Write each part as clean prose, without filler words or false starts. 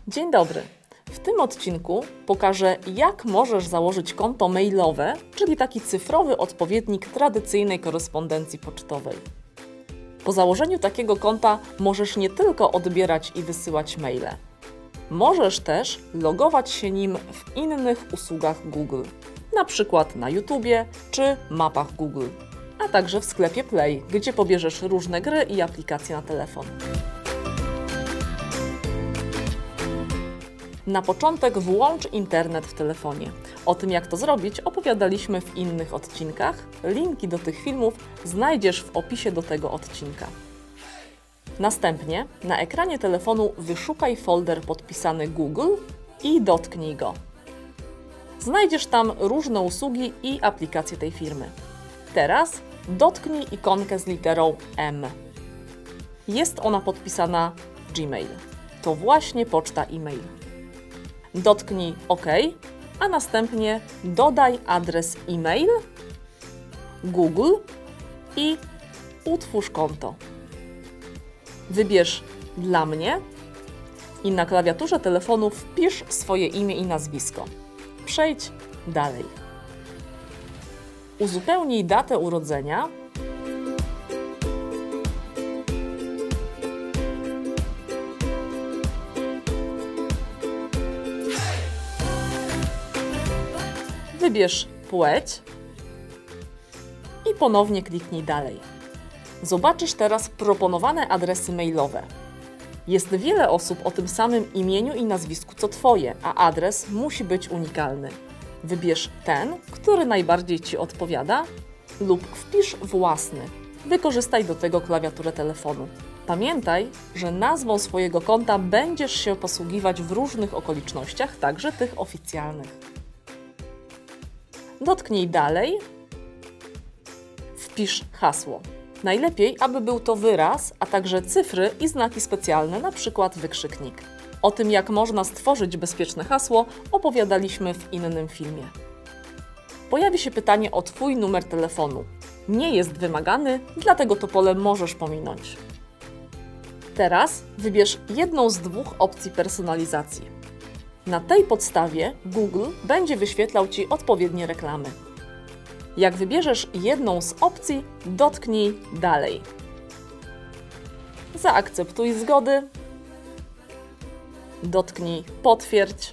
Dzień dobry! W tym odcinku pokażę, jak możesz założyć konto mailowe, czyli taki cyfrowy odpowiednik tradycyjnej korespondencji pocztowej. Po założeniu takiego konta możesz nie tylko odbierać i wysyłać maile. Możesz też logować się nim w innych usługach Google, na przykład na YouTubie czy mapach Google, a także w sklepie Play, gdzie pobierzesz różne gry i aplikacje na telefon. Na początek włącz internet w telefonie. O tym, jak to zrobić, opowiadaliśmy w innych odcinkach. Linki do tych filmów znajdziesz w opisie do tego odcinka. Następnie na ekranie telefonu wyszukaj folder podpisany Google i dotknij go. Znajdziesz tam różne usługi i aplikacje tej firmy. Teraz dotknij ikonkę z literą M. Jest ona podpisana Gmail. To właśnie poczta e-mail. Dotknij OK, a następnie dodaj adres e-mail, Google i utwórz konto. Wybierz Dla mnie i na klawiaturze telefonu wpisz swoje imię i nazwisko. Przejdź dalej. Uzupełnij datę urodzenia . Wybierz płeć i ponownie kliknij Dalej. Zobaczysz teraz proponowane adresy mailowe. Jest wiele osób o tym samym imieniu i nazwisku co Twoje, a adres musi być unikalny. Wybierz ten, który najbardziej Ci odpowiada, lub wpisz własny. Wykorzystaj do tego klawiaturę telefonu. Pamiętaj, że nazwą swojego konta będziesz się posługiwać w różnych okolicznościach, także tych oficjalnych. Dotknij Dalej, wpisz hasło. Najlepiej, aby był to wyraz, a także cyfry i znaki specjalne, np. wykrzyknik. O tym, jak można stworzyć bezpieczne hasło, opowiadaliśmy w innym filmie. Pojawi się pytanie o Twój numer telefonu. Nie jest wymagany, dlatego to pole możesz pominąć. Teraz wybierz jedną z dwóch opcji personalizacji. Na tej podstawie Google będzie wyświetlał Ci odpowiednie reklamy. Jak wybierzesz jedną z opcji, dotknij Dalej. Zaakceptuj zgody. Dotknij Potwierdź.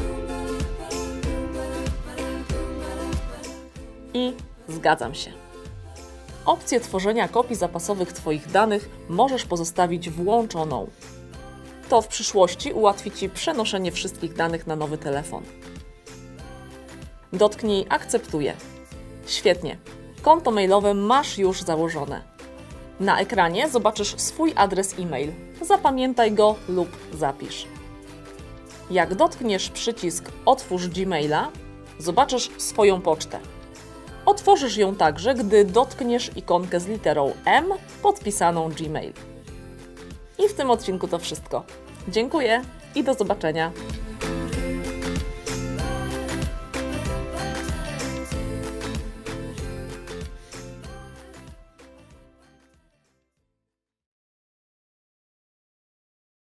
I Zgadzam się. Opcję tworzenia kopii zapasowych Twoich danych możesz pozostawić włączoną. To w przyszłości ułatwi Ci przenoszenie wszystkich danych na nowy telefon. Dotknij Akceptuję. Świetnie. Konto mailowe masz już założone. Na ekranie zobaczysz swój adres e-mail. Zapamiętaj go lub zapisz. Jak dotkniesz przycisk Otwórz Gmaila, zobaczysz swoją pocztę. Otworzysz ją także, gdy dotkniesz ikonkę z literą M podpisaną Gmail. I w tym odcinku to wszystko. Dziękuję i do zobaczenia.